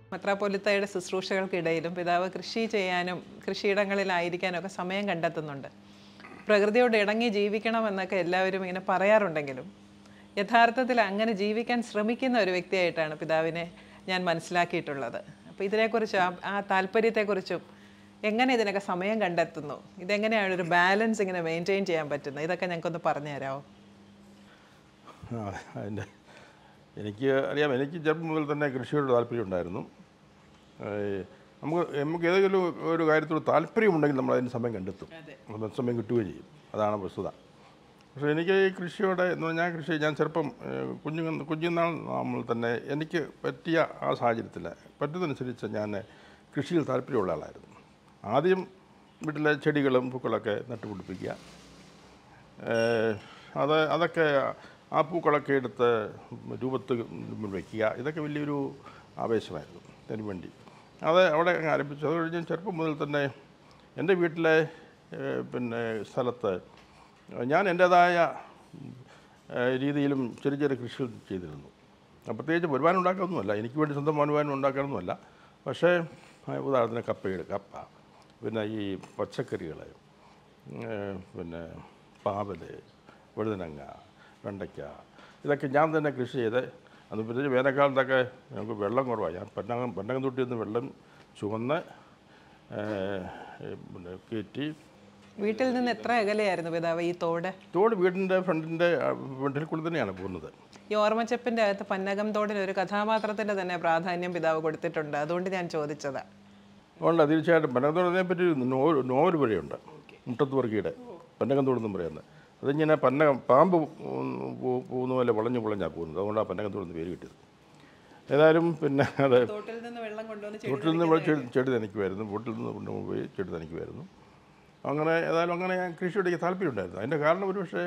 മെത്രാപ്പൊലീത്തയുടെ ശുശ്രൂഷകൾക്കിടയിലും പിതാവ് കൃഷി ചെയ്യാനും കൃഷിയിടങ്ങളിലായിരിക്കാനും ഒക്കെ സമയം കണ്ടെത്തുന്നുണ്ട്. പ്രകൃതിയോട് ഇണങ്ങി ജീവിക്കണമെന്നൊക്കെ എല്ലാവരും ഇങ്ങനെ പറയാറുണ്ടെങ്കിലും യഥാർത്ഥത്തിൽ അങ്ങനെ ജീവിക്കാൻ ശ്രമിക്കുന്ന ഒരു വ്യക്തിയായിട്ടാണ് പിതാവിനെ ഞാൻ മനസ്സിലാക്കിയിട്ടുള്ളത്. അപ്പോൾ ഇതിനെക്കുറിച്ച് ആ താല്പര്യത്തെക്കുറിച്ചും എങ്ങനെ ഇതിനൊക്കെ സമയം കണ്ടെത്തുന്നു, ഇതെങ്ങനെയാണ് ഒരു ബാലൻസ് ഇങ്ങനെ മെയിൻറ്റെയിൻ ചെയ്യാൻ പറ്റുന്നത്, ഇതൊക്കെ ഞങ്ങൾക്കൊന്ന് പറഞ്ഞു തരാമോ? അതിൻ്റെ എനിക്ക് അറിയാം, എനിക്ക് ചെറുപ്പം മുതൽ തന്നെ കൃഷിയോട് താല്പര്യം ഉണ്ടായിരുന്നു. നമുക്ക് ഏതെങ്കിലും ഒരു കാര്യത്തോട് താല്പര്യമുണ്ടെങ്കിൽ നമ്മൾ അതിന് സമയം കണ്ടെത്തും, സമയം കിട്ടുകയും ചെയ്യും. അതാണ് വസ്തുത. പക്ഷേ എനിക്ക് ഈ കൃഷിയോടെ എന്ന് പറഞ്ഞാൽ ഞാൻ ചെറുപ്പം കുഞ്ഞുനാൾ നമ്മൾ തന്നെ എനിക്ക് പറ്റിയ ആ സാഹചര്യത്തിൽ പറ്റുന്നതനുസരിച്ച് ഞാൻ കൃഷിയിൽ താല്പര്യമുള്ള ആളായിരുന്നു. ആദ്യം വീട്ടിലെ ചെടികളും പൂക്കളൊക്കെ നട്ടുപിടിപ്പിക്കുക, അതൊക്കെ ആ പൂക്കളൊക്കെ എടുത്ത് രൂപത്തിൽ വയ്ക്കുക, ഇതൊക്കെ വലിയൊരു ആവേശമായിരുന്നു അതിന് വേണ്ടി. അത് അവിടെ ആരംഭിച്ചു. അത് കഴിഞ്ഞ് ചെറുപ്പം മുതൽ തന്നെ എൻ്റെ വീട്ടിലെ സ്ഥലത്ത് ഞാൻ എൻ്റേതായ രീതിയിലും ചെറിയ ചെറിയ കൃഷികൾ ചെയ്തിരുന്നു. പ്രത്യേകിച്ച് വരുമാനം ഉണ്ടാക്കാനൊന്നുമല്ല, എനിക്ക് വേണ്ടി സ്വന്തം വരുമാനം ഉണ്ടാക്കാനൊന്നുമല്ല. പക്ഷേ ഉദാഹരണത്തിന് കപ്പ, പിന്നെ ഈ പച്ചക്കറികൾ, പിന്നെ പാവൽ, വഴുതനങ്ങ, വെണ്ടയ്ക്ക, ഇതൊക്കെ ഞാൻ തന്നെ കൃഷി ചെയ്ത്. അത് പ്രത്യേകിച്ച് വേനൽക്കാലത്തൊക്കെ നമുക്ക് വെള്ളം കുറവാണ്. ഞാൻ പന്നകം തൊട്ടി നിന്ന് വെള്ളം ചുവന്ന് കയറ്റി. വീട്ടിൽ നിന്ന് എത്ര അകലെയായിരുന്നു പിതാവ് ഈ തോട്? വീടിൻ്റെ ഫ്രണ്ടിൽ കൂടി തന്നെയാണ് പോകുന്നത്. ഈ ഓർമ്മച്ചപ്പിൻ്റെ അകത്ത് പന്നകം തോടിന് ഒരു കഥാപാത്രത്തിൻ്റെ തന്നെ പ്രാധാന്യം പിതാവ് കൊടുത്തിട്ടുണ്ട്, അതുകൊണ്ട് ഞാൻ ചോദിച്ചതാണ്. ഉണ്ട്, തീർച്ചയായിട്ടും. പന്നകം തോടിനെ പറ്റി നോവൽ വഴിയുണ്ട്, മുട്ടത്ത് വർക്കിയുടെ പന്നകം തോടെന്നും പറയുന്നത്. അതിങ്ങനെ പാമ്പ് പോകുന്ന പോലെ വളഞ്ഞാണ് പോകുന്നത്, അതുകൊണ്ടാണ് പന്നകം തോടെന്ന് പേര് കിട്ടിയത്. ഏതായാലും പിന്നെ അത് തോട്ടിൽ നിന്ന് ചെടി നനയ്ക്കുമായിരുന്നു, വീട്ടിൽ നിന്ന് കൊണ്ടുപോയി ചെടി നനയ്ക്കുമായിരുന്നു. അങ്ങനെ ഞാൻ കൃഷിയോട് താല്പര്യം ഉണ്ടായിരുന്നു. അതിൻ്റെ കാരണം ഒരു പക്ഷേ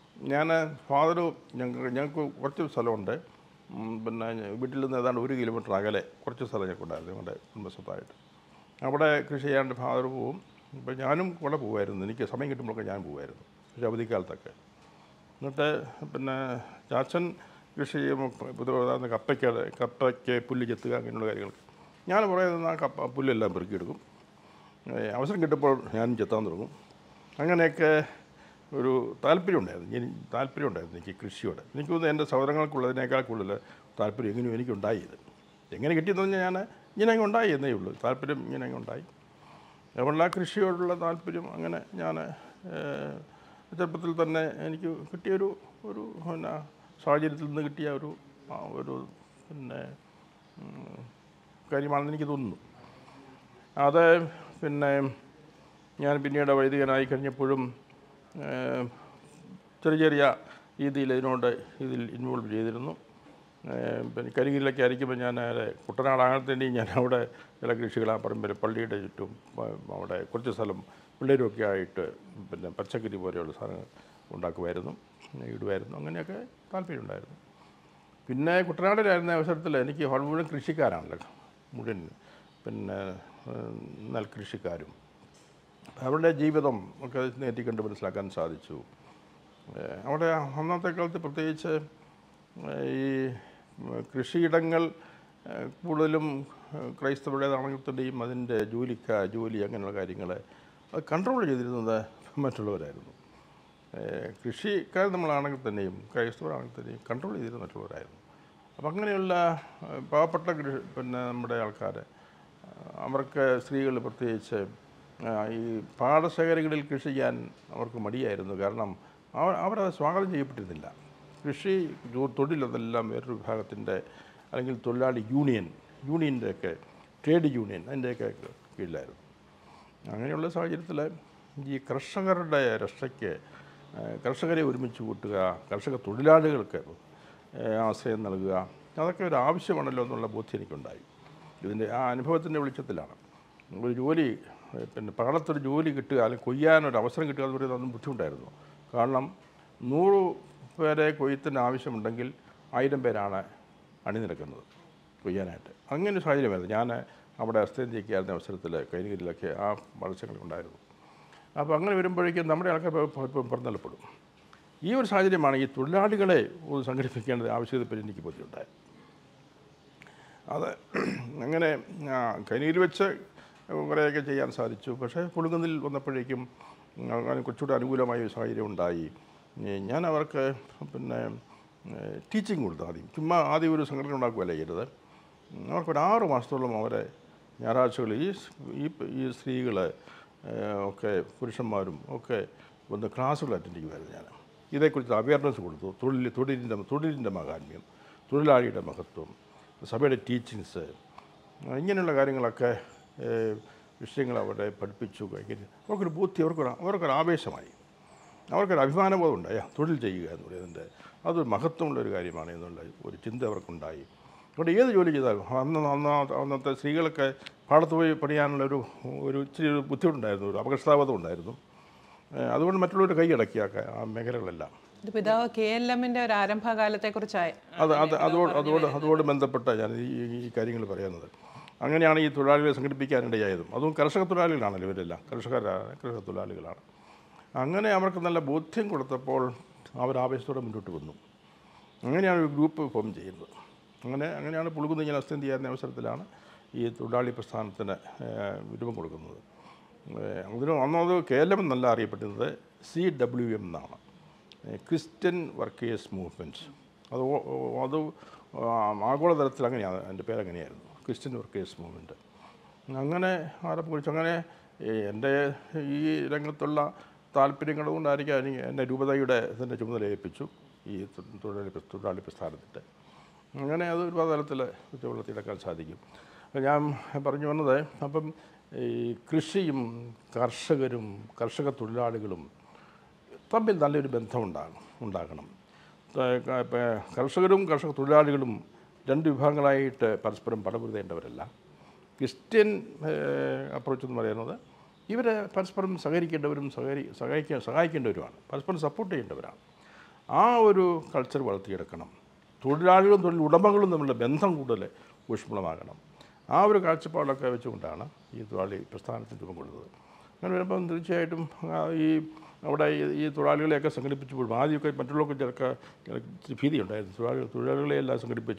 ഞങ്ങൾക്ക് കുറച്ച് സ്ഥലമുണ്ട്. പിന്നെ വീട്ടിൽ നിന്ന് ഏതാണ്ട് 1 കിലോമീറ്റർ അകലെ കുറച്ച് സ്ഥലം ഞങ്ങൾക്കുണ്ടായിരുന്നു, ഞങ്ങളുടെ കുടുംബസ്വത്തായിട്ട്. അവിടെ കൃഷി ചെയ്യാണ്ട് ഫാദർ പോവും. അപ്പോൾ ഞാനും കൂടെ പോകുമായിരുന്നു, എനിക്ക് സമയം കിട്ടുമ്പോഴൊക്കെ ഞാൻ പോകുമായിരുന്നു, പക്ഷേ അവധിക്കാലത്തൊക്കെ. എന്നിട്ട് പിന്നെ ചാച്ചൻ കൃഷി ചെയ്യുമ്പോൾ കപ്പയ്ക്ക് പുല്ല് ചെത്തുക, അങ്ങനെയുള്ള കാര്യങ്ങൾക്ക് ഞാൻ പറയുന്നത് ആ പുല്ലെല്ലാം പെറുക്കിയെടുക്കും. അവസരം കിട്ടുമ്പോൾ ഞാനും ചെത്താൻ തുടങ്ങും. അങ്ങനെയൊക്കെ ഒരു താല്പര്യമുണ്ടായിരുന്നു എനിക്ക് കൃഷിയോട്. എനിക്ക് തോന്നുന്നു എൻ്റെ സഹോദരങ്ങൾക്കുള്ളതിനേക്കാൾ കൂടുതൽ താല്പര്യം എങ്ങനെയും എനിക്കുണ്ടായത്. എങ്ങനെ കിട്ടിയെന്ന് പറഞ്ഞാൽ ഇങ്ങനെ ഉണ്ടായി എന്നേ ഉള്ളൂ, താല്പര്യം ഇങ്ങനെ ഉണ്ടായി. അതുകൊണ്ട് ആ കൃഷിയോടുള്ള താല്പര്യം അങ്ങനെ ഞാൻ ചെറുപ്പത്തിൽ തന്നെ എനിക്ക് കിട്ടിയൊരു സാഹചര്യത്തിൽ നിന്ന് കിട്ടിയ ഒരു കാര്യമാണെന്ന് എനിക്ക് തോന്നുന്നു. അത് പിന്നെ ഞാൻ പിന്നീട് വൈദികനായി കഴിഞ്ഞപ്പോഴും ചെറിയ രീതിയിൽ ഇതിൽ ഇൻവോൾവ് ചെയ്തിരുന്നു. പിന്നെ കരികിലൊക്കെ ആയിരിക്കുമ്പോൾ ഞാൻ കുട്ടനാടാകത്തേണ്ടി ഞാൻ അവിടെ ചില കൃഷികൾ ആ പറമ്പിൽ പള്ളിയുടെ ചുറ്റും അവിടെ കുറച്ച് സ്ഥലം പിള്ളേരുമൊക്കെ ആയിട്ട് പിന്നെ പച്ചക്കറി പോലെയുള്ള സാധനങ്ങൾ ഉണ്ടാക്കുമായിരുന്നു, ഇടുമായിരുന്നു. അങ്ങനെയൊക്കെ താല്പര്യമുണ്ടായിരുന്നു. പിന്നെ കുട്ടനാടിലായിരുന്ന അവസരത്തിൽ എനിക്ക് മുഴുവൻ കൃഷിക്കാരാണല്ലോ, മുഴുവൻ പിന്നെ നെൽകൃഷിക്കാരും അവരുടെ ജീവിതം ഒക്കെ നേരിട്ട് മനസ്സിലാക്കാൻ സാധിച്ചു. അവിടെ അന്നത്തെ കാലത്ത് പ്രത്യേകിച്ച് ഈ കൃഷിയിടങ്ങൾ കൂടുതലും ക്രൈസ്തവരുടേതാണെങ്കിൽ തന്നെയും അതിൻ്റെ ജോലി അങ്ങനെയുള്ള കാര്യങ്ങളെ അത് കൺട്രോൾ ചെയ്തിരുന്നത് മറ്റുള്ളവരായിരുന്നു. കൃഷിക്കാർ നമ്മളാണെങ്കിൽ തന്നെയും ക്രൈസ്തവരാണെങ്കിൽ തന്നെയും കൺട്രോൾ ചെയ്തിരുന്നത് മറ്റുള്ളവരായിരുന്നു. അപ്പം അങ്ങനെയുള്ള പാവപ്പെട്ട പിന്നെ നമ്മുടെ ആൾക്കാർ, അവർക്ക് സ്ത്രീകൾ പ്രത്യേകിച്ച് ഈ പാടശേഖരങ്ങളിൽ കൃഷി ചെയ്യാൻ അവർക്ക് മടിയായിരുന്നു. കാരണം അവരത് സ്വാഗതം ചെയ്യപ്പെട്ടിരുന്നില്ല. കൃഷി തൊഴിലതെല്ലാം വേറൊരു വിഭാഗത്തിൻ്റെ അല്ലെങ്കിൽ തൊഴിലാളി യൂണിയൻ്റെയൊക്കെ ട്രേഡ് യൂണിയൻ അതിൻ്റെയൊക്കെ കീഴിലായിരുന്നു. അങ്ങനെയുള്ള സാഹചര്യത്തിൽ ഈ കർഷകരുടെ രക്ഷയ്ക്ക് കർഷകരെ ഒരുമിച്ച് കൂട്ടുക, കർഷക തൊഴിലാളികൾക്ക് ആശ്രയം നൽകുക, അതൊക്കെ ഒരു ആവശ്യമാണല്ലോ എന്നുള്ള ബോധ്യം എനിക്കുണ്ടായി. ഇതിൻ്റെ ആ അനുഭവത്തിൻ്റെ വെളിച്ചത്തിലാണ് ഒരു ജോലി പിന്നെ പാടത്തൊരു ജോലി കിട്ടുക അല്ലെങ്കിൽ കൊയ്യാനൊരു അവസരം കിട്ടുക എന്ന് പറയുന്നത് അതൊന്നും ബുദ്ധിമുട്ടായിരുന്നു. കാരണം 100 പേരെ കൊയ്ത്തിന് ആവശ്യമുണ്ടെങ്കിൽ 1000 പേരാണ് അണിനിരക്കുന്നത് കൊയ്യാനായിട്ട്. അങ്ങനെ സാഹചര്യമായിരുന്നു. ഞാൻ അവിടെ അസ്ഥേന്ത്യയ്ക്കായിരുന്ന അവസരത്തിൽ കൈനഗിരിയിലൊക്കെ ആ മത്സ്യങ്ങളുണ്ടായിരുന്നു. അപ്പോൾ അങ്ങനെ വരുമ്പോഴേക്കും നമ്മുടെ ആൾക്കാർ പുറന്തള്ളപ്പെടും. ഈ ഒരു സാഹചര്യമാണ് ഈ തൊഴിലാളികളെ സംഘടിപ്പിക്കേണ്ടത് ആവശ്യത്തെപ്പറ്റി എനിക്ക് ബോധ്യമുണ്ടായത്. അത് അങ്ങനെ കനിയിൽ വെച്ച് കുറേയൊക്കെ ചെയ്യാൻ സാധിച്ചു. പക്ഷേ പുളുങ്കുന്നിൽ വന്നപ്പോഴേക്കും അങ്ങനെ കുറച്ചുകൂടി അനുകൂലമായ ഒരു സാഹചര്യം ഉണ്ടായി. ഞാൻ അവർക്ക് പിന്നെ ടീച്ചിങ് കൊടുത്തു. ആദ്യം ഒരു സംഘടന ഉണ്ടാക്കുകയല്ല ചെയ്തത്. അവർക്കൊരു 6 മാസത്തോളം അവരെ ഞായറാഴ്ചകളിൽ ഈ സ്ത്രീകൾ ഒക്കെ പുരുഷന്മാരും ഒക്കെ വന്ന് ക്ലാസ്സുകൾ അറ്റൻഡ് ചെയ്യുമായിരുന്നു. ഞാൻ ഇതേക്കുറിച്ച് അവയർനെസ് കൊടുത്തു. തൊഴിലിൻ്റെ മഹാത്മ്യം, തൊഴിലാളിയുടെ മഹത്വം, സഭയുടെ ടീച്ചിങ്സ്, ഇങ്ങനെയുള്ള കാര്യങ്ങളൊക്കെ വിഷയങ്ങൾ അവരെ പഠിപ്പിച്ചു. അവർക്കൊരു ബോധ്യം, അവർക്കൊരു ആവേശമായി, അവർക്കൊരു അഭിമാനബോധം ഉണ്ടായി. തൊഴിൽ ചെയ്യുക എന്ന് പറയുന്നതിൻ്റെ അതൊരു മഹത്വമുള്ളൊരു കാര്യമാണ് എന്നുള്ള ഒരു ചിന്ത അവർക്കുണ്ടായി. അവിടെ ഏത് ജോലി ചെയ്താലും അന്നത്തെ സ്ത്രീകളൊക്കെ പാടത്ത് പോയി പണിയാനുള്ളൊരു ഇച്ചിരി ബുദ്ധിമുട്ടുണ്ടായിരുന്നു, ഒരു അപകർഷതാബോധം ഉണ്ടായിരുന്നു. അതുകൊണ്ട് മറ്റുള്ളവർ കൈയടക്കിയ ആ മേഖലകളെല്ലാം. പിതാവ് KLMന്റെ ഒരു ആരംഭകാലത്തെക്കുറിച്ചായി അതോട് ബന്ധപ്പെട്ട ഞാൻ ഈ കാര്യങ്ങൾ പറയുന്നത്. അങ്ങനെയാണ് ഈ തൊഴിലാളികളെ സംഘടിപ്പിക്കാനിടയായതും. അതും കർഷക തൊഴിലാളികളാണല്ലോ ഇവരെല്ലാം, കർഷക തൊഴിലാളികളാണ്. അങ്ങനെ അവർക്ക് നല്ല ബോധ്യം കൊടുത്തപ്പോൾ അവർ ആവേശത്തോടെ മുന്നോട്ട് വന്നു. അങ്ങനെയാണ് ഒരു ഗ്രൂപ്പ് ഫോം ചെയ്യുന്നത്. അങ്ങനെയാണ് പുളുകുന്ന് ഞാൻ അസിസ്റ്റൻ്റ് ചെയ്യുന്ന അവസരത്തിലാണ് ഈ തൊഴിലാളി പ്രസ്ഥാനത്തിന് രൂപം കൊടുക്കുന്നത്. ഒന്നത് KLM എന്നല്ല അറിയപ്പെടുന്നത്, CWM എന്നാണ്, ക്രിസ്ത്യൻ വർക്കേഴ്സ് മൂവ്മെൻറ്റ്. അത് ആഗോളതലത്തിൽ അങ്ങനെയാണ്, എൻ്റെ പേരങ്ങനെയായിരുന്നു, ക്രിസ്ത്യൻ വർക്കേഴ്സ് മൂവ്മെൻറ്റ്. അങ്ങനെ ആരംഭിച്ചു. അങ്ങനെ എൻ്റെ ഈ രംഗത്തുള്ള താല്പര്യങ്ങൾ കൊണ്ടായിരിക്കും എന്നെ രൂപതയുടെ ഇതിൻ്റെ ചുമതല ഏൽപ്പിച്ചു ഈ തൊഴിലാളി പ്രസ്ഥാനത്തിൻ്റെ. അങ്ങനെ അത് ഒരുപാട് തലത്തിൽ വളർത്തിയെടുക്കാൻ സാധിക്കും. ഞാൻ പറഞ്ഞു വന്നത്, അപ്പം ഈ കൃഷിയും കർഷകരും കർഷക തൊഴിലാളികളും തമ്മിൽ നല്ലൊരു ബന്ധം ഉണ്ടാകണം. കർഷകരും കർഷക തൊഴിലാളികളും 2 വിഭാഗങ്ങളായിട്ട് പരസ്പരം പടപൊരുതേണ്ടവരല്ല. ക്രിസ്ത്യൻ അപ്രോച്ച് എന്ന് പറയുന്നത് ഇവരെ പരസ്പരം സഹകരിക്കേണ്ടവരും സഹായിക്കേണ്ടവരുമാണ്, പരസ്പരം സപ്പോർട്ട് ചെയ്യേണ്ടവരാണ്. ആ ഒരു കൾച്ചർ വളർത്തിയെടുക്കണം. തൊഴിലാളികളും തൊഴിലുടമകളും തമ്മിലുള്ള ബന്ധം കൂടുതൽ ഊഷ്മളമാകണം. ആ ഒരു കാഴ്ചപ്പാടൊക്കെ വെച്ചുകൊണ്ടാണ് ഈ തൊഴിലാളി പ്രസ്ഥാനത്തിന് രൂപം കൊടുത്തത്. അങ്ങനെ വരുമ്പം തീർച്ചയായിട്ടും അവിടെ ഈ തൊഴിലാളികളെയൊക്കെ സംഘടിപ്പിച്ചപ്പോഴും ആദ്യമൊക്കെ മറ്റുള്ളവർക്ക് ചിലർക്ക് ഭീതി ഉണ്ടായിരുന്നു. തൊഴിലാളികളെയെല്ലാം സംഘടിപ്പിച്ച്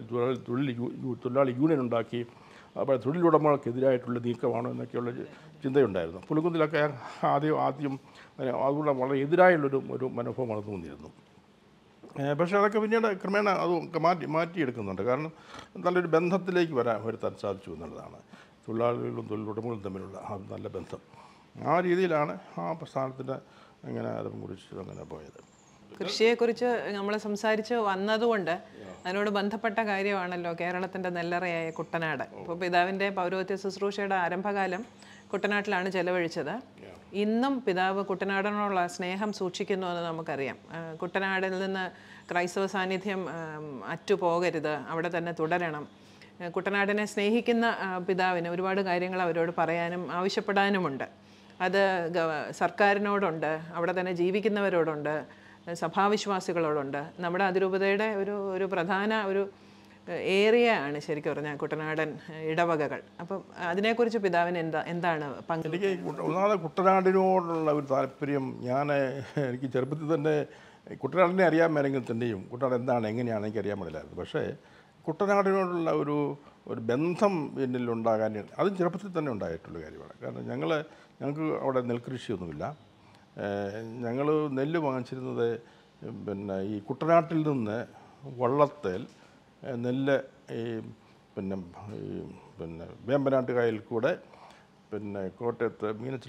തൊഴിലാളി യൂണിയൻ ഉണ്ടാക്കി അപ്പോൾ തൊഴിലുടമകൾക്കെതിരായിട്ടുള്ള നീക്കമാണോ എന്നൊക്കെയുള്ള ചിന്തയുണ്ടായിരുന്നു. പുളുങ്കുന്നിലൊക്കെ ആദ്യം അതുകൊണ്ട് വളരെ എതിരായുള്ളൊരു മനോഭാവമാണ് തോന്നിയിരുന്നു. പക്ഷേ അതൊക്കെ പിന്നീട് ക്രമേണ അത് മാറ്റിയെടുക്കുന്നുണ്ട്. കാരണം നല്ലൊരു ബന്ധത്തിലേക്ക് വരുത്താൻ സാധിച്ചു എന്നുള്ളതാണ്. തൊഴിലാളികളും തൊഴിലുടമകളും തമ്മിലുള്ള നല്ല ബന്ധം. ആ രീതിയിലാണ് ആ പ്രസ്ഥാനത്തിൻ്റെ അങ്ങനെ കുറിച്ച് അങ്ങനെ പോയത്. കൃഷിയെക്കുറിച്ച് നമ്മൾ സംസാരിച്ച് വന്നതുകൊണ്ട് അതിനോട് ബന്ധപ്പെട്ട കാര്യമാണല്ലോ കേരളത്തിൻ്റെ നെല്ലറയായ കുട്ടനാട്. ഇപ്പോൾ പിതാവിൻ്റെ പൗരോഹിത്യ ശുശ്രൂഷയുടെ ആരംഭകാലം കുട്ടനാട്ടിലാണ് ചെലവഴിച്ചത്. ഇന്നും പിതാവ് കുട്ടനാടിനോടുള്ള സ്നേഹം സൂക്ഷിക്കുന്നു എന്ന് നമുക്കറിയാം. കുട്ടനാടിൽ നിന്ന് ക്രൈസ്തവ സാന്നിധ്യം അറ്റുപോകരുത്, അവിടെ തന്നെ തുടരണം. കുട്ടനാടിനെ സ്നേഹിക്കുന്ന പിതാവിന് ഒരുപാട് കാര്യങ്ങൾ അവരോട് പറയാനും ആവശ്യപ്പെടാനുമുണ്ട്. അത് സർക്കാരിനോടുണ്ട്, അവിടെ തന്നെ ജീവിക്കുന്നവരോടുണ്ട്, സഭാവിശ്വാസികളോടുണ്ട്. നമ്മുടെ അതിരൂപതയുടെ ഒരു പ്രധാന ഒരു ഏരിയ ആണ് ശരിക്കും പറഞ്ഞാൽ കുട്ടനാടൻ ഇടവകകൾ. അപ്പം അതിനെക്കുറിച്ച് പിതാവിന് എന്താണ് പങ്ക്? എനിക്ക് ഒന്നാമത് കുട്ടനാടിനോടുള്ള ഒരു താല്പര്യം, എനിക്ക് ചെറുപ്പത്തിൽ തന്നെ കുട്ടനാടിനെ അറിയാൻ മേലെങ്കിൽ തന്നെയും കുട്ടനാട് എന്താണ് എങ്ങനെയാണ് എനിക്ക് അറിയാൻ പാടില്ലായിരുന്നു. പക്ഷേ കുട്ടനാടിനോടുള്ള ഒരു ബന്ധം എന്നിലുണ്ടാകാൻ അതും ചെറുപ്പത്തിൽ തന്നെ ഉണ്ടായിട്ടുള്ള കാര്യമാണ്. കാരണം ഞങ്ങൾക്ക് അവിടെ നെൽകൃഷിയൊന്നുമില്ല. ഞങ്ങൾ നെല്ല് വാങ്ങിച്ചിരുന്നത് ഈ കുട്ടനാട്ടിൽ നിന്ന് വള്ളത്തേൽ നെല്ല് പിന്നെ വേമ്പനാട്ട് കായൽ കൂടെ കോട്ടയത്ത്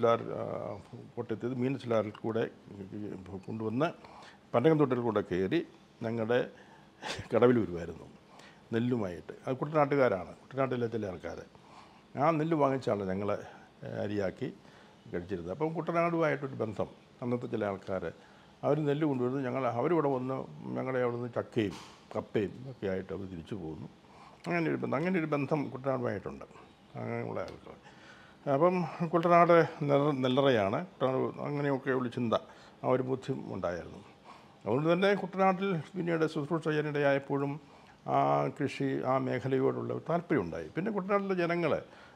മീനച്ചിലാറിൽ കൂടെ കൊണ്ടുവന്ന് പനകംതൊട്ടിൽ കൂടെ കയറി ഞങ്ങളുടെ കടവിൽ വരുമായിരുന്നു നെല്ലുമായിട്ട്. അത് കുട്ടനാട്ടുകാരാണ്, കുട്ടനാട്ടിലെ ചില ആൾക്കാർ. ആ നെല്ല് വാങ്ങിച്ചാണ് ഞങ്ങൾ അരിയാക്കി കഴിച്ചിരുന്നത്. അപ്പം കുട്ടനാടുമായിട്ടൊരു ബന്ധം അന്നത്തെ ചില ആൾക്കാർ അവർ നെല്ല് കൊണ്ടുവരുന്നു, അവരിവിടെ വന്ന് ഞങ്ങളെ അവിടെ നിന്ന് ചക്കയും കപ്പയും ഒക്കെ ആയിട്ട് അവർ തിരിച്ചു പോകുന്നു. അങ്ങനെ ഒരു ബന്ധം കുട്ടനാടുമായിട്ടുണ്ട് അങ്ങനെയുള്ള ആൾക്കാർ. അപ്പം കുട്ടനാട് നെല്ലറയാണ്, അങ്ങനെയൊക്കെയുള്ള ചിന്ത, ആ ഒരു ബോധ്യം ഉണ്ടായിരുന്നു. അതുകൊണ്ട് തന്നെ കുട്ടനാട്ടിൽ പിന്നീട് ശുശ്രൂഷ ചെയ്യാനിടയായപ്പോഴും ആ കൃഷി ആ മേഖലയോടുള്ള താല്പര്യമുണ്ടായി. പിന്നെ കുട്ടനാട്ടിലെ ജനങ്ങൾ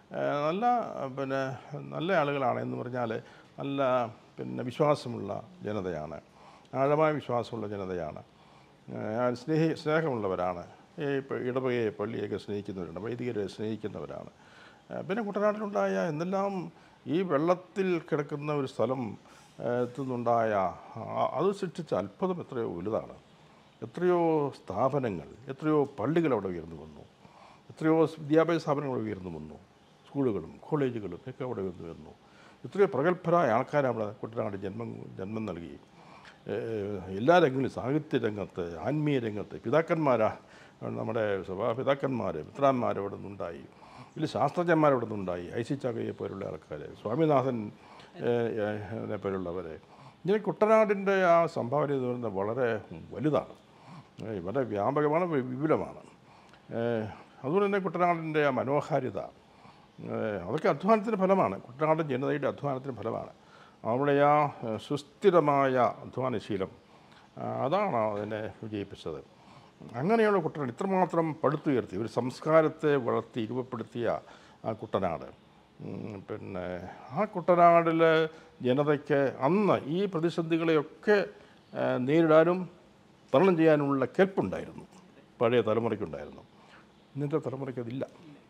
നല്ല ആളുകളാണ് എന്ന് പറഞ്ഞാൽ നല്ല വിശ്വാസമുള്ള ജനതയാണ്, ആഴമായ വിശ്വാസമുള്ള ജനതയാണ്, സ്നേഹമുള്ളവരാണ്. ഇപ്പോൾ ഇടവകയെ പള്ളിയൊക്കെ സ്നേഹിക്കുന്നവരുണ്ട്, വൈദികരെ സ്നേഹിക്കുന്നവരാണ്. പിന്നെ കുട്ടനാട്ടിലുണ്ടായ എന്തെല്ലാം ഈ വെള്ളത്തിൽ കിടക്കുന്ന ഒരു സ്ഥലം ത്തുനിന്നുണ്ടായ അത് സൃഷ്ടിച്ച അത്ഭുതം എത്രയോ വലുതാണ്. എത്രയോ സ്ഥാപനങ്ങൾ, എത്രയോ പള്ളികൾ അവിടെ ഉയർന്നു വന്നു, എത്രയോ വിദ്യാഭ്യാസ സ്ഥാപനങ്ങൾ ഉയർന്നു വന്നു, സ്കൂളുകളും കോളേജുകളും ഒക്കെ അവിടെ ഉയർന്നു വന്നു. എത്രയോ പ്രഗത്ഭരായ ആൾക്കാർ അവിടെ കുട്ടനാട് ജന്മം നൽകി. എല്ലാ രംഗങ്ങളിലും, സാഹിത്യ രംഗത്ത്, ആത്മീയ രംഗത്ത് നമ്മുടെ സഭാപിതാക്കന്മാർ, മിത്രാന്മാർ അവിടെ നിന്നുണ്ടായി. വലിയ ശാസ്ത്രജ്ഞന്മാർ അവിടെ നിന്നുണ്ടായി. ഐ സി ചാക്കയെ പോലുള്ള ആൾക്കാർ, സ്വാമിനാഥൻ പോലുള്ളവർ. ഇങ്ങനെ കുട്ടനാടിൻ്റെ ആ സംഭാവന എന്ന് പറയുന്നത് വളരെ വലുതാണ്, വളരെ വ്യാപകമാണ്, വിപുലമാണ്. അതുകൊണ്ട് തന്നെ കുട്ടനാടിൻ്റെ ആ മനോഹാരിത, അതൊക്കെ അധ്വാനത്തിൻ്റെ ഫലമാണ്. കുട്ടനാടൻ ജനതയുടെ അധ്വാനത്തിൻ്റെ ഫലമാണ്. അവിടെ ആ സുസ്ഥിരമായ അധ്വാനശീലം അതാണ് അതിനെ വിജയിപ്പിച്ചത്. അങ്ങനെയുള്ള കുട്ടനാട് ഇത്രമാത്രം പടുത്തുയർത്തി ഒരു സംസ്കാരത്തെ വളർത്തി രൂപപ്പെടുത്തിയ ആ കുട്ടനാട്, പിന്നെ ആ കുട്ടനാടിലെ ജനതയ്ക്ക് അന്ന് ഈ പ്രതിസന്ധികളെയൊക്കെ നേരിടാനും തരണം ചെയ്യാനുമുള്ള കെൽപ്പുണ്ടായിരുന്നു, പഴയ തലമുറയ്ക്കുണ്ടായിരുന്നു. ഇന്നത്തെ തലമുറയ്ക്ക് അതില്ല.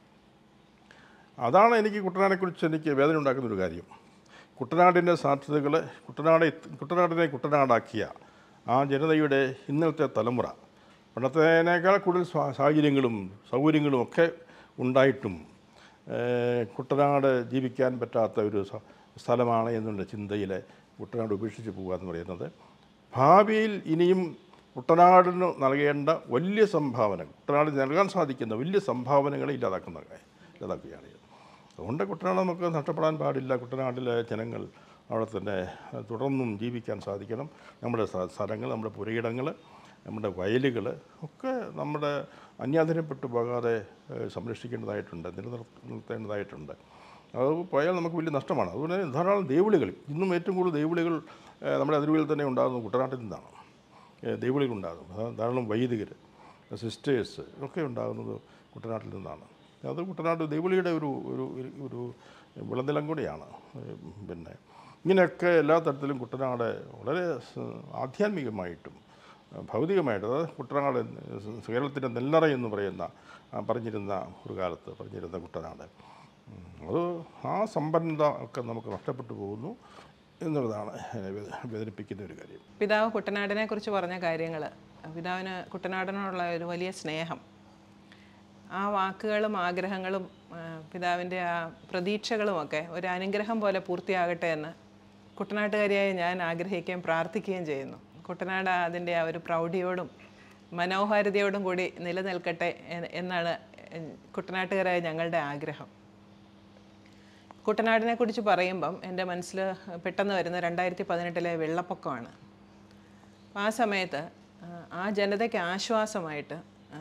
അതാണ് എനിക്ക് കുട്ടനാടിനെക്കുറിച്ച് എനിക്ക് വേദന ഉണ്ടാക്കുന്നൊരു കാര്യം. കുട്ടനാടിൻ്റെ സാധ്യതകൾ, കുട്ടനാടിനെ കുട്ടനാടാക്കിയ ആ ജനതയുടെ ഇന്നത്തെ തലമുറ പണ്ടത്തേനേക്കാൾ കൂടുതൽ സാഹചര്യങ്ങളും സൗകര്യങ്ങളും ഒക്കെ ഉണ്ടായിട്ടും കുട്ടനാട് ജീവിക്കാൻ പറ്റാത്ത ഒരു സ്ഥലമാണ് എന്നുള്ള ചിന്തയിൽ കുട്ടനാട് ഉപേക്ഷിച്ച് പോകുക എന്ന് പറയുന്നത് ഭാവിയിൽ ഇനിയും കുട്ടനാടിന് നൽകേണ്ട വലിയ സംഭാവന, കുട്ടനാടിന് നൽകാൻ സാധിക്കുന്ന വലിയ സംഭാവനകളെ ഇല്ലാതാക്കുകയാണ്. അതുകൊണ്ട് കുട്ടനാട് നമുക്ക് നഷ്ടപ്പെടാൻ പാടില്ല. കുട്ടനാട്ടിലെ ജനങ്ങൾ അവിടെ തന്നെ തുടർന്നും ജീവിക്കാൻ സാധിക്കണം. നമ്മുടെ സ്ഥലങ്ങൾ, നമ്മുടെ പുരയിടങ്ങൾ, നമ്മുടെ വയലുകൾ ഒക്കെ നമ്മുടെ അന്യാധീനപ്പെട്ടു പോകാതെ സംരക്ഷിക്കേണ്ടതായിട്ടുണ്ട്, നിലനിർത്തേണ്ടതായിട്ടുണ്ട്. അത് പോയാൽ നമുക്ക് വലിയ നഷ്ടമാണ്. അതുപോലെ ധാരാളം ദേവിളികൾ, ഇന്നും ഏറ്റവും കൂടുതൽ ദേവിളികൾ നമ്മുടെ അതിരുകളിൽ തന്നെ ഉണ്ടാകുന്നത് കുട്ടനാട്ടിൽ നിന്നാണ്. ദേവിളികൾ ഉണ്ടാകുന്നത്, ധാരാളം വൈദികർ, സിസ്റ്റേഴ്സ് ഒക്കെ ഉണ്ടാകുന്നത് കുട്ടനാട്ടിൽ നിന്നാണ്. അത് കുട്ടനാട് ദേവിളിയുടെ ഒരു വിളനിലം കൂടിയാണ്. പിന്നെ ഇങ്ങനെയൊക്കെ എല്ലാ തരത്തിലും കുട്ടനാട് വളരെ ആധ്യാത്മികമായിട്ടും ഭൗതികമായിട്ട്, അതായത് കുട്ടനാട് കേരളത്തിൻ്റെ നെല്ലറ എന്ന് പറഞ്ഞിരുന്ന ഒരു കാലത്ത് പറഞ്ഞിരുന്ന കുട്ടനാട്, അത് ആ സമ്പന്നത ഒക്കെ നമുക്ക് നഷ്ടപ്പെട്ടു പോകുന്നു എന്നുള്ളതാണ് വേദനിപ്പിക്കുന്ന ഒരു കാര്യം. പിതാവ് കുട്ടനാടിനെ കുറിച്ച് പറഞ്ഞ കാര്യങ്ങൾ, പിതാവിന് കുട്ടനാടിനോടുള്ള ഒരു വലിയ സ്നേഹം, ആ വാക്കുകളും ആഗ്രഹങ്ങളും പിതാവിൻ്റെ ആ പ്രതീക്ഷകളുമൊക്കെ ഒരു അനുഗ്രഹം പോലെ പൂർത്തിയാകട്ടെ എന്ന് കുട്ടനാട്ടുകാരിയായി ഞാൻ ആഗ്രഹിക്കുകയും പ്രാർത്ഥിക്കുകയും ചെയ്യുന്നു. കുട്ടനാട് അതിൻ്റെ ആ ഒരു പ്രൗഢിയോടും മനോഹാരിതയോടും കൂടി നിലനിൽക്കട്ടെ എന്നാണ് കുട്ടനാട്ടുകാരായ ഞങ്ങളുടെ ആഗ്രഹം. കുട്ടനാടിനെ കുറിച്ച് പറയുമ്പം എൻ്റെ മനസ്സിൽ പെട്ടെന്ന് വരുന്ന 2018 വെള്ളപ്പൊക്കമാണ്. ആ സമയത്ത് ആ ജനതയ്ക്ക് ആശ്വാസമായിട്ട്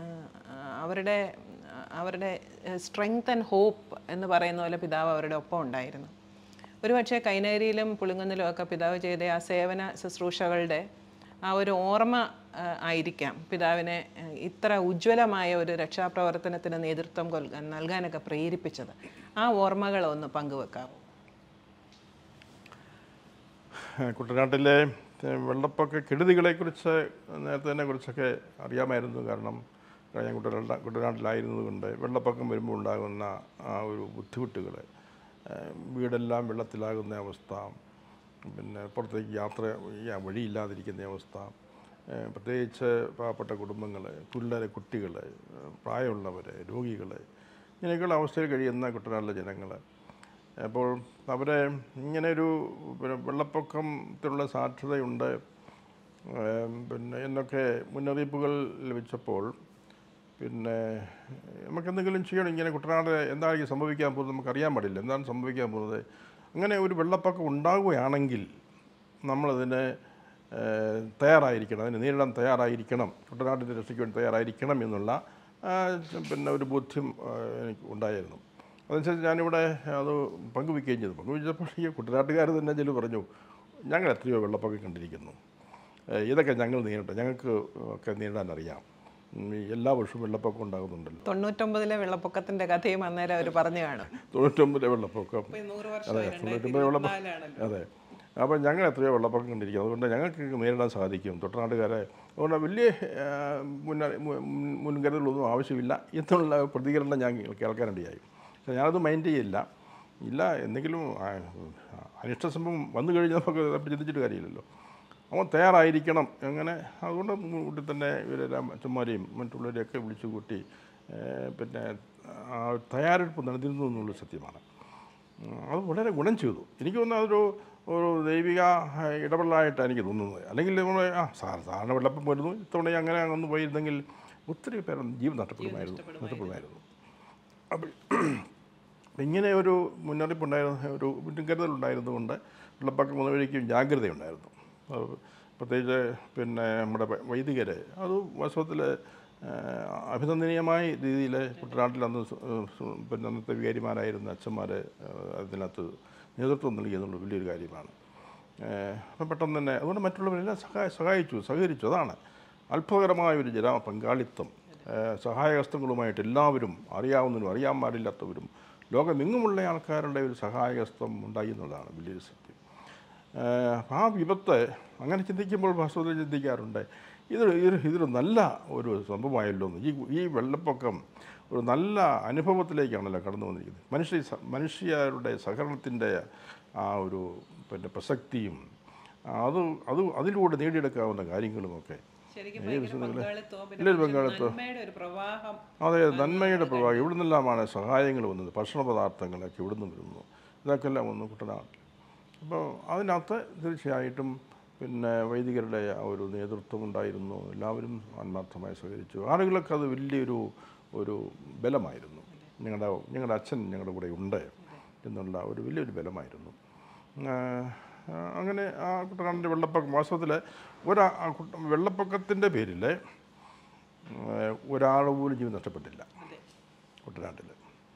അവരുടെ സ്ട്രെങ്ത് ആൻഡ് ഹോപ്പ് എന്ന് പറയുന്ന പോലെ പിതാവ് അവരുടെ ഒപ്പം ഉണ്ടായിരുന്നു. ഒരുപക്ഷെ കൈനകരിയിലും പുളിങ്കുന്നിലും ഒക്കെ പിതാവ് ചെയ്ത ആ സേവന ശുശ്രൂഷകളുടെ ആ ഒരു ഓർമ്മ ആയിരിക്കാം പിതാവിനെ ഇത്ര ഉജ്ജ്വലമായ ഒരു രക്ഷാപ്രവർത്തനത്തിന് നേതൃത്വം നൽകാനൊക്കെ പ്രേരിപ്പിച്ചത്. ആ ഓർമ്മകളൊന്ന് പങ്കുവെക്കാമോ? കുട്ടനാട്ടിലെ വെള്ളപ്പൊക്ക കെടുതികളെക്കുറിച്ച് നേരത്തെ തന്നെ കുറിച്ചൊക്കെ അറിയാമായിരുന്നു. കാരണം ഞാൻ കുട്ടനാട്ടിലായിരുന്നതുകൊണ്ട് വെള്ളപ്പൊക്കം വരുമ്പോൾ ഉണ്ടാകുന്ന ആ ഒരു ബുദ്ധിമുട്ടുകൾ, വീടെല്ലാം വെള്ളത്തിലാകുന്ന അവസ്ഥ, പിന്നെ പുറത്തേക്ക് യാത്ര ചെയ്യാൻ വഴിയില്ലാതിരിക്കുന്ന അവസ്ഥ, പ്രത്യേകിച്ച് പാവപ്പെട്ട കുടുംബങ്ങൾ, കുട്ടികൾ, പ്രായമുള്ളവർ, രോഗികൾ, ഇങ്ങനെയൊക്കെയുള്ള അവസ്ഥയിൽ കഴിയുന്ന കുട്ടനാട്ടിലെ ജനങ്ങൾ. അപ്പോൾ അവരെ ഇങ്ങനെയൊരു വെള്ളപ്പൊക്കത്തിനുള്ള സാധ്യതയുണ്ട് പിന്നെ എന്നൊക്കെ മുന്നറിയിപ്പുകൾ ലഭിച്ചപ്പോൾ പിന്നെ നമുക്കെന്തെങ്കിലും ചെയ്യണം. ഇങ്ങനെ കുട്ടനാട് എന്തായിരിക്കും സംഭവിക്കാൻ പോകുന്നത് നമുക്കറിയാൻ പാടില്ല. എന്താണ് സംഭവിക്കാൻ പോകുന്നത്? അങ്ങനെ ഒരു വെള്ളപ്പൊക്കം ഉണ്ടാവുകയാണെങ്കിൽ നമ്മളതിന് തയ്യാറായിരിക്കണം, അതിനെ നേരിടാൻ തയ്യാറായിരിക്കണം, കുട്ടനാടിൻ്റെ രക്ഷയ്ക്ക് വേണ്ടി തയ്യാറായിരിക്കണം എന്നുള്ള പിന്നെ ഒരു ബോധ്യം എനിക്ക് ഉണ്ടായിരുന്നു. അതനുസരിച്ച് ഞാനിവിടെ അത് പങ്കുവയ്ക്കുകയും ചെയ്തു. പങ്കുവച്ചപ്പോൾ ഈ കുട്ടനാട്ടുകാർ തന്നെ ചില പറഞ്ഞു, ഞങ്ങൾ എത്രയോ വെള്ളപ്പൊക്കം കണ്ടിരിക്കുന്നു, ഇതൊക്കെ ഞങ്ങൾ നേരിട്ട് ഞങ്ങൾക്ക് ഒക്കെ നേരിടാൻ അറിയാം, എല്ലാ വർഷവും വെള്ളപ്പൊക്കം ഉണ്ടാകുന്നുണ്ടല്ലോ. 99 വെള്ളപ്പൊക്കത്തിൻ്റെ കഥയും അന്നേരം അവർ പറഞ്ഞു കാണും. 99 വെള്ളപ്പൊക്കം, അതെ 99 വെള്ളപ്പൊക്കം, അതെ അപ്പോൾ ഞങ്ങൾ എത്രയോ വെള്ളപ്പൊക്കം കണ്ടിരിക്കും. അതുകൊണ്ട് ഞങ്ങൾക്ക് നേരിടാൻ സാധിക്കും, തൊട്ടനാട്ടുകാരെ. അതുകൊണ്ട് വലിയ മുൻകരുതലൊന്നും ആവശ്യമില്ല എന്നുള്ള പ്രതികരണം ഞാൻ കേൾക്കാനിടയായി. പക്ഷേ ഞാനത് മൈൻഡ് ചെയ്യില്ല. എന്തെങ്കിലും അനിഷ്ട സംഭവം വന്നു കഴിഞ്ഞാൽ നമുക്ക് ചിന്തിച്ചിട്ട് കാര്യമില്ലല്ലോ. അവൻ തയ്യാറായിരിക്കണം അങ്ങനെ. അതുകൊണ്ട് കൂട്ടി തന്നെ ഇവരെല്ലാം അച്ഛന്മാരെയും മറ്റുള്ളവരെയൊക്കെ വിളിച്ചു കൂട്ടി പിന്നെ തയ്യാറെടുപ്പ് നടന്നിരുന്നു എന്നുള്ളത് സത്യമാണ്. അത് വളരെ ഗുണം ചെയ്തു. എനിക്ക് തോന്നുന്നു ഒരു ദൈവിക ഇടപെടലായിട്ടാണ് എനിക്ക് തോന്നുന്നത്. അല്ലെങ്കിൽ നമ്മൾ സാധാരണ വെള്ളപ്പം വരുന്നു, ഇത്തവണ അങ്ങനെ ഒന്ന് പോയിരുന്നെങ്കിൽ ഒത്തിരി പേർ ജീവൻ നഷ്ടപ്പെടുമായിരുന്നു. അപ്പം ഇങ്ങനെ ഒരു മുന്നറിയിപ്പുണ്ടായിരുന്ന ഒരു മുൻകരുതലുണ്ടായിരുന്നുകൊണ്ട് വെള്ളപ്പൊക്കം വന്നവരേക്കും ജാഗ്രതയുണ്ടായിരുന്നു. പ്രത്യേകിച്ച് പിന്നെ നമ്മുടെ വൈദികർ അത് വാസ്തവത്തിൽ അഭിനന്ദനീയമായ രീതിയിൽ കുട്ടനാട്ടിൽ പിന്നെ അന്നത്തെ വികാരിമാരായിരുന്ന അച്ഛന്മാർ അതിനകത്ത് നേതൃത്വം നൽകി എന്നുള്ളത് വലിയൊരു കാര്യമാണ്. അപ്പം പെട്ടെന്ന് തന്നെ അതുകൊണ്ട് മറ്റുള്ളവരെല്ലാം സഹകരിച്ചു. അതാണ് അത്ഭുതകരമായ ഒരു പങ്കാളിത്തം. സഹായഹസ്തങ്ങളുമായിട്ട് എല്ലാവരും, അറിയാവുന്നവരും അറിയാൻ പാടില്ലാത്തവരും ലോകമെങ്ങുമുള്ള ആൾക്കാരുടെ ഒരു സഹായഹസ്തം ഉണ്ടായി എന്നുള്ളതാണ് വലിയൊരു സത്യം. ആ വിപത്ത് അങ്ങനെ ചിന്തിക്കുമ്പോൾ വാസ്തവത്തിൽ ചിന്തിക്കാറുണ്ട്, ഇതൊരു നല്ല ഒരു സംഭവമായല്ലോ എന്ന്. ഈ വെള്ളപ്പൊക്കം ഒരു നല്ല അനുഭവത്തിലേക്കാണല്ലോ കടന്നു വന്നിരിക്കുന്നത്. മനുഷ്യരുടെ സഹകരണത്തിൻ്റെ ആ ഒരു പിന്നെ പ്രസക്തിയും അതിലൂടെ നേടിയെടുക്കാവുന്ന കാര്യങ്ങളുമൊക്കെ പങ്കാളിത്തം. അതെ, നന്മയുടെ പ്രവാഹം. ഇവിടെ നിന്നെല്ലാമാണ് സഹായങ്ങൾ വന്നത്. ഭക്ഷണ പദാർത്ഥങ്ങളൊക്കെ ഇവിടെ നിന്ന് വരുന്നു. ഇതൊക്കെ എല്ലാം വന്നു കുട്ടനാട്ടിൽ. അപ്പോൾ അതിനകത്ത് തീർച്ചയായിട്ടും പിന്നെ വൈദികരുടെ ആ ഒരു നേതൃത്വം ഉണ്ടായിരുന്നു. എല്ലാവരും ആത്മാർത്ഥമായി സഹകരിച്ചു. ആളുകളൊക്കെ അത് വലിയൊരു ബലമായിരുന്നു. ഞങ്ങളുടെ അച്ഛൻ ഞങ്ങളുടെ കൂടെ ഉണ്ട് എന്നുള്ള വലിയൊരു ബലമായിരുന്നു. അങ്ങനെ ആ കുട്ടനാടിൻ്റെ വെള്ളപ്പൊക്കം വാസ്തവത്തിൽ വെള്ളപ്പൊക്കത്തിൻ്റെ പേരിൽ ഒരാൾ പോലും ജീവൻ നഷ്ടപ്പെട്ടില്ല കുട്ടനാട്ടിൽ.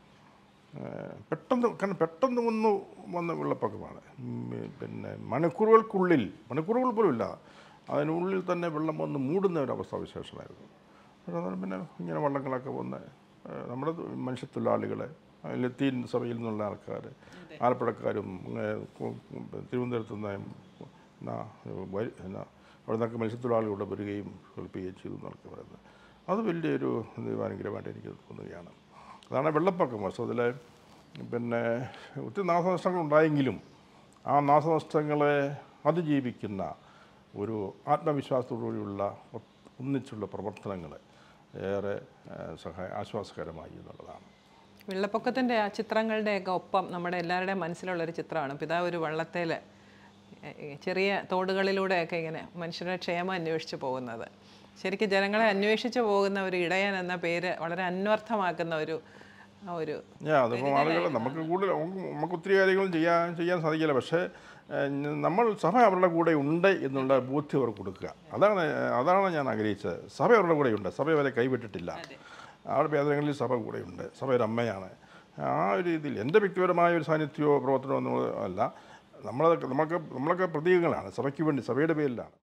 പെട്ടെന്ന് വന്ന വെള്ളപ്പൊക്കമാണ്. പിന്നെ മണിക്കൂറുകൾ പോലും ഇല്ല, അതിനുള്ളിൽ തന്നെ വെള്ളം വന്ന് മൂടുന്ന ഒരവസ്ഥാവിശേഷമായിരുന്നു. പിന്നെ ഇങ്ങനെ വള്ളങ്ങളൊക്കെ വന്ന് നമ്മുടെ മനുഷ്യത്തൊഴിലാളികൾ, ലത്തീൻ സഭയിൽ നിന്നുള്ള ആൾക്കാർ, ആലപ്പുഴക്കാരും തിരുവനന്തപുരത്തു നിന്ന് അവിടെ നിന്നൊക്കെ മത്സ്യത്തൊഴിലാളികളുടെ വരികയും കേൾപ്പിക്കുകയും ചെയ്തു എന്നൊക്കെ പറയുന്നത് അത് വലിയൊരു ദൈവാനുഗ്രഹമായിട്ട് എനിക്ക് തോന്നുകയാണ്. അതാണ് വെള്ളപ്പൊക്കം. വാസ്തവത്തിൽ പിന്നെ ഒത്തിരി നാശനഷ്ടങ്ങൾ ഉണ്ടായെങ്കിലും ആ നാശനഷ്ടങ്ങളെ അതിജീവിക്കുന്ന ഒരു ആത്മവിശ്വാസത്തോടുകൂടിയുള്ള ഒന്നിച്ചുള്ള പ്രവർത്തനങ്ങൾ ഏറെ ആശ്വാസകരമായി എന്നുള്ളതാണ്. വെള്ളപ്പൊക്കത്തിൻ്റെ ആ ചിത്രങ്ങളുടെയൊക്കെ ഒപ്പം നമ്മുടെ എല്ലാവരുടെയും മനസ്സിലുള്ളൊരു ചിത്രമാണ് പിതാവ് ഒരു വള്ളത്തേൽ ചെറിയ തോടുകളിലൂടെയൊക്കെ ഇങ്ങനെ മനുഷ്യരുടെ ക്ഷേമം അന്വേഷിച്ച് പോകുന്നത്. ശരിക്കും ജനങ്ങളെ അന്വേഷിച്ച് പോകുന്ന ഒരു ഇടയൻ എന്ന പേര് വളരെ അന്വർത്ഥമാക്കുന്ന അതിപ്പോൾ ആളുകൾ നമുക്ക് ഒത്തിരി കാര്യങ്ങളും ചെയ്യാൻ സാധിക്കില്ല. പക്ഷേ നമ്മൾ സഭ അവരുടെ കൂടെ ഉണ്ട് എന്നുള്ള ബോധ്യം അവർക്ക് കൊടുക്കുക. അതാണ് ഞാൻ ആഗ്രഹിച്ചത്. സഭ അവരുടെ കൂടെയുണ്ട്, സഭ അവരെ കൈവിട്ടിട്ടില്ല. അവരുടെ വേദനകളിൽ സഭ കൂടെയുണ്ട്, സഭ ഒരു അമ്മയാണ്. ആ ഒരു രീതിയിൽ എൻ്റെ വ്യക്തിപരമായ ഒരു സാന്നിധ്യമോ പ്രവർത്തനമോ അല്ല, നമ്മളൊക്കെ പ്രതീകങ്ങളാണ് സഭയ്ക്ക് വേണ്ടി, സഭയുടെ പേരിലാണ്.